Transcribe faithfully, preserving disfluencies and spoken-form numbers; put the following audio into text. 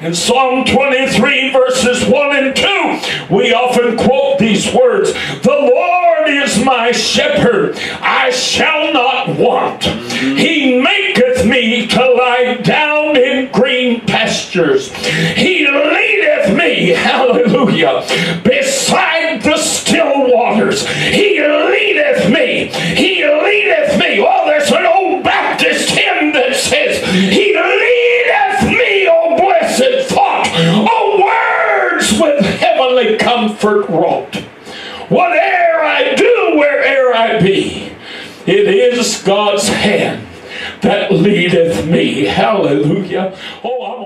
In Psalm twenty-three, verses one and two, we often quote these words, "The Lord is my shepherd, I shall not want. He maketh me to lie down in green pastures. He leadeth me," hallelujah, "beside the still waters. He leadeth me. He leadeth me." Oh, there's an old Baptist hymn that says, "He leadeth me, oh blessed thought, oh words with heavenly comfort wrought. Whate'er I do, where'er I be, it is God's hand that leadeth me." Hallelujah. Oh, I'm